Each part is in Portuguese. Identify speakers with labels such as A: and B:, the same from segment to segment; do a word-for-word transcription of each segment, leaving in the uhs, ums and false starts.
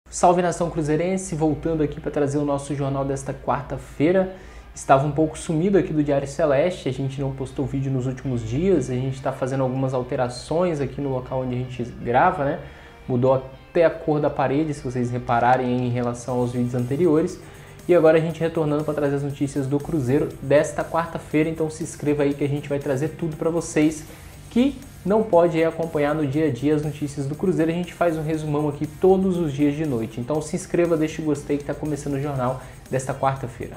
A: Salve nação cruzeirense, voltando aqui para trazer o nosso jornal desta quarta-feira. Estava um pouco sumido aqui do Diário Celeste, a gente não postou vídeo nos últimos dias, a gente está fazendo algumas alterações aqui no local onde a gente grava, né? Mudou até a cor da parede, se vocês repararem em relação aos vídeos anteriores. E agora a gente retornando para trazer as notícias do Cruzeiro desta quarta-feira, então se inscreva aí que a gente vai trazer tudo para vocês que não pode acompanhar no dia a dia as notícias do Cruzeiro. A gente faz um resumão aqui todos os dias de noite. Então se inscreva, deixe o gostei que está começando o jornal desta quarta-feira.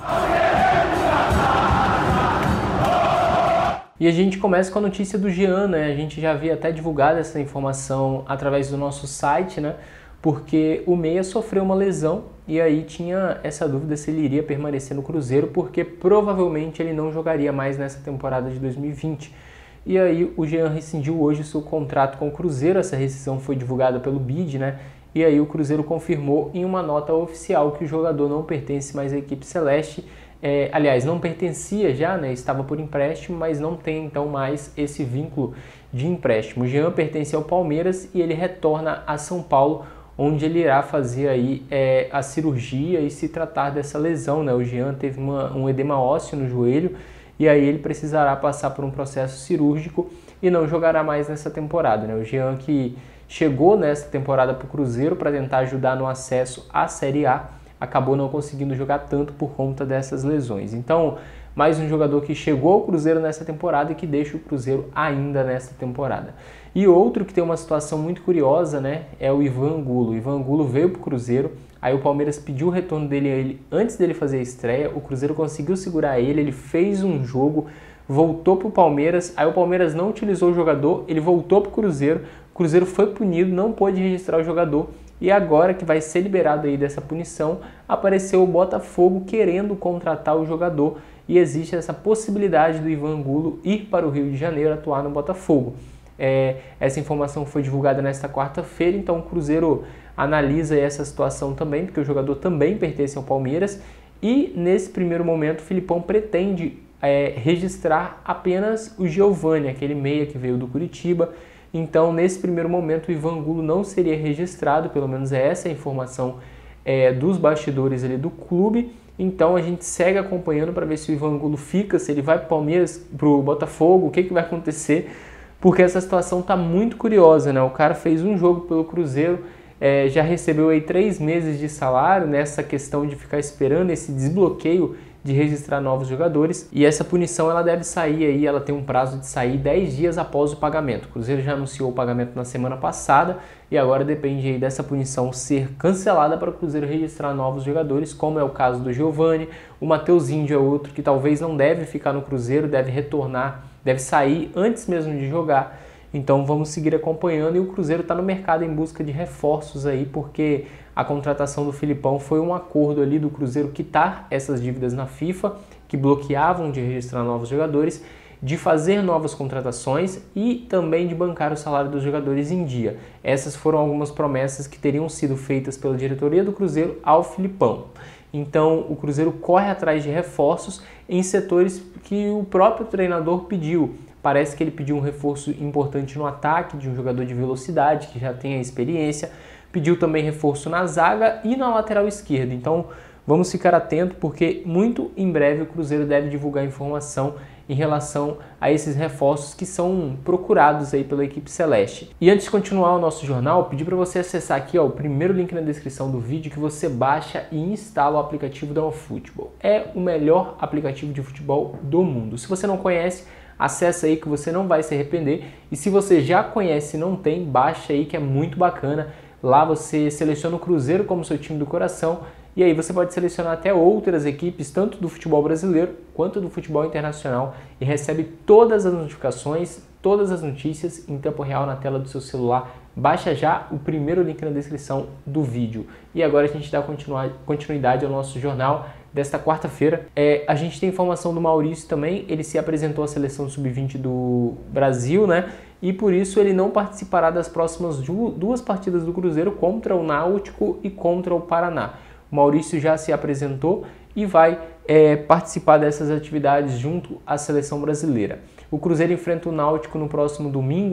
A: E a gente começa com a notícia do Jean, né? A gente já havia até divulgado essa informação através do nosso site, né? Porque o Meia sofreu uma lesão e aí tinha essa dúvida se ele iria permanecer no Cruzeiro, porque provavelmente ele não jogaria mais nessa temporada de dois mil e vinte. E aí o Jean rescindiu hoje o seu contrato com o Cruzeiro, essa rescisão foi divulgada pelo B I D, né? E aí o Cruzeiro confirmou em uma nota oficial que o jogador não pertence mais à equipe celeste. É, aliás, não pertencia já, né? Estava por empréstimo, mas não tem então mais esse vínculo de empréstimo. O Jean pertence ao Palmeiras e ele retorna a São Paulo, onde ele irá fazer aí é, a cirurgia e se tratar dessa lesão, né? O Jean teve uma, um edema ósseo no joelho, e aí ele precisará passar por um processo cirúrgico e não jogará mais nessa temporada, né? O Jean que chegou nessa temporada para o Cruzeiro para tentar ajudar no acesso à Série A, acabou não conseguindo jogar tanto por conta dessas lesões. Então, mais um jogador que chegou ao Cruzeiro nessa temporada e que deixa o Cruzeiro ainda nessa temporada. E outro que tem uma situação muito curiosa, né, é o Ivan Angulo. O Ivan Angulo veio para o Cruzeiro, aí o Palmeiras pediu o retorno dele a ele antes dele fazer a estreia, o Cruzeiro conseguiu segurar ele, ele fez um jogo, voltou para o Palmeiras, aí o Palmeiras não utilizou o jogador, ele voltou para o Cruzeiro, o Cruzeiro foi punido, não pôde registrar o jogador, e agora que vai ser liberado aí dessa punição, apareceu o Botafogo querendo contratar o jogador, e existe essa possibilidade do Ivan Angulo ir para o Rio de Janeiro atuar no Botafogo. É, essa informação foi divulgada nesta quarta-feira, então o Cruzeiro analisa essa situação também, porque o jogador também pertence ao Palmeiras, e nesse primeiro momento o Filipão pretende é, registrar apenas o Giovani, aquele meia que veio do Curitiba. Então nesse primeiro momento o Ivan Angulo não seria registrado, pelo menos é essa a informação é, dos bastidores ali do clube. Então a gente segue acompanhando para ver se o Ivan Angulo fica, se ele vai para o Palmeiras, para o Botafogo, o que, que vai acontecer, porque essa situação está muito curiosa, né? O cara fez um jogo pelo Cruzeiro, é, já recebeu aí três meses de salário nessa questão de ficar esperando esse desbloqueio de registrar novos jogadores, e essa punição ela deve sair aí, ela tem um prazo de sair dez dias após o pagamento. O Cruzeiro já anunciou o pagamento na semana passada e agora depende aí dessa punição ser cancelada para o Cruzeiro registrar novos jogadores, como é o caso do Giovani. O Matheus Índio é outro que talvez não deve ficar no Cruzeiro, deve retornar, deve sair antes mesmo de jogar. Então vamos seguir acompanhando, e o Cruzeiro está no mercado em busca de reforços aí, porque a contratação do Filipão foi um acordo ali do Cruzeiro quitar essas dívidas na FIFA, que bloqueavam de registrar novos jogadores, de fazer novas contratações e também de bancar o salário dos jogadores em dia. Essas foram algumas promessas que teriam sido feitas pela diretoria do Cruzeiro ao Filipão. Então o Cruzeiro corre atrás de reforços em setores que o próprio treinador pediu. Parece que ele pediu um reforço importante no ataque, de um jogador de velocidade, que já tem a experiência. Pediu também reforço na zaga e na lateral esquerda. Então vamos ficar atentos, porque muito em breve o Cruzeiro deve divulgar informação em relação a esses reforços que são procurados aí pela equipe celeste. E antes de continuar o nosso jornal, pedi para você acessar aqui ó, o primeiro link na descrição do vídeo, que você baixa e instala o aplicativo da OneFootball. É o melhor aplicativo de futebol do mundo. Se você não conhece, acessa aí que você não vai se arrepender. E se você já conhece e não tem, baixa aí que é muito bacana. Lá você seleciona o Cruzeiro como seu time do coração, e aí você pode selecionar até outras equipes, tanto do futebol brasileiro quanto do futebol internacional, e recebe todas as notificações, todas as notícias em tempo real na tela do seu celular. Baixa já o primeiro link na descrição do vídeo. E agora a gente dá continuidade ao nosso jornal desta quarta-feira. É, a gente tem informação do Maurício também, ele se apresentou à seleção sub vinte do Brasil, né? E por isso ele não participará das próximas duas partidas do Cruzeiro, contra o Náutico e contra o Paraná. O Maurício já se apresentou e vai é, participar dessas atividades junto à seleção brasileira. O Cruzeiro enfrenta o Náutico no próximo domingo, né,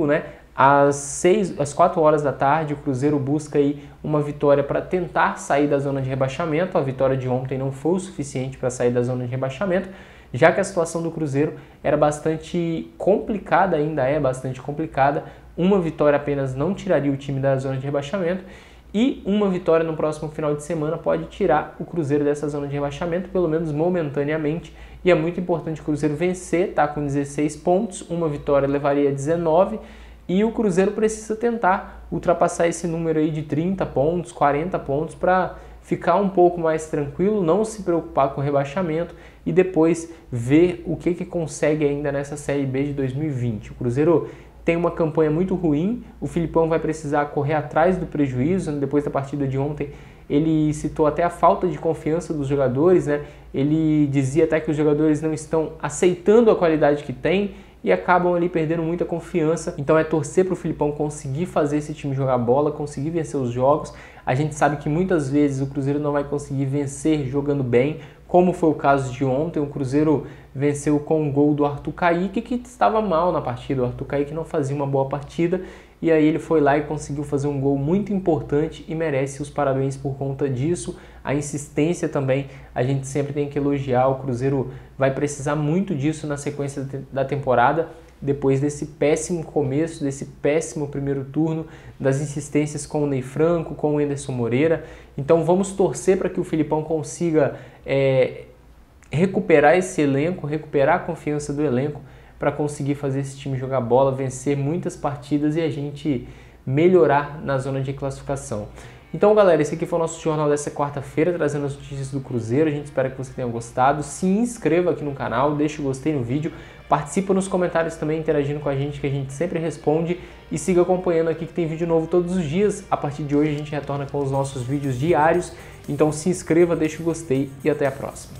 A: Às, seis, às quatro horas da tarde, o Cruzeiro busca aí uma vitória para tentar sair da zona de rebaixamento. A vitória de ontem não foi o suficiente para sair da zona de rebaixamento, já que a situação do Cruzeiro era bastante complicada, ainda é bastante complicada. Uma vitória apenas não tiraria o time da zona de rebaixamento, e uma vitória no próximo final de semana pode tirar o Cruzeiro dessa zona de rebaixamento, pelo menos momentaneamente, e é muito importante o Cruzeiro vencer, tá com dezesseis pontos, uma vitória levaria a dezenove, e o Cruzeiro precisa tentar ultrapassar esse número aí de trinta pontos, quarenta pontos, para ficar um pouco mais tranquilo, não se preocupar com o rebaixamento e depois ver o que, que consegue ainda nessa Série B de dois mil e vinte. O Cruzeiro tem uma campanha muito ruim, o Filipão vai precisar correr atrás do prejuízo. Depois da partida de ontem, ele citou até a falta de confiança dos jogadores, né? Ele dizia até que os jogadores não estão aceitando a qualidade que tem e acabam ali perdendo muita confiança. Então é torcer para o Filipão conseguir fazer esse time jogar bola, conseguir vencer os jogos. A gente sabe que muitas vezes o Cruzeiro não vai conseguir vencer jogando bem, como foi o caso de ontem. O Cruzeiro venceu com um gol do Arthur Kaique, que estava mal na partida. O Arthur Kaique não fazia uma boa partida, e aí ele foi lá e conseguiu fazer um gol muito importante e merece os parabéns por conta disso. A insistência também, a gente sempre tem que elogiar. O Cruzeiro vai precisar muito disso na sequência da temporada, depois desse péssimo começo, desse péssimo primeiro turno, das insistências com o Ney Franco, com o Anderson Moreira. Então vamos torcer para que o Filipão consiga é, recuperar esse elenco, recuperar a confiança do elenco, para conseguir fazer esse time jogar bola, vencer muitas partidas e a gente melhorar na zona de classificação. Então, galera, esse aqui foi o nosso jornal dessa quarta-feira, trazendo as notícias do Cruzeiro. A gente espera que você tenha gostado. Se inscreva aqui no canal, deixe o gostei no vídeo, participa nos comentários também, interagindo com a gente, que a gente sempre responde, e siga acompanhando aqui que tem vídeo novo todos os dias. A partir de hoje a gente retorna com os nossos vídeos diários. Então se inscreva, deixe o gostei e até a próxima.